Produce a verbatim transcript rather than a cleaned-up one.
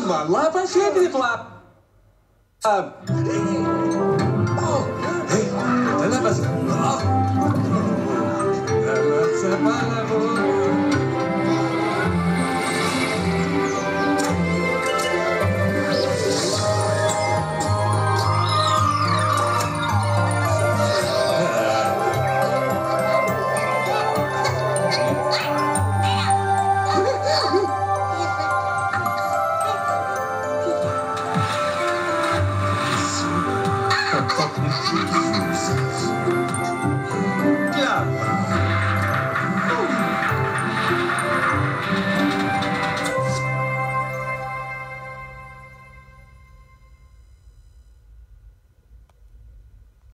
Calma, lá vai sempre lá. Ah. Oh, hey, tenebras. Oh. Yeah.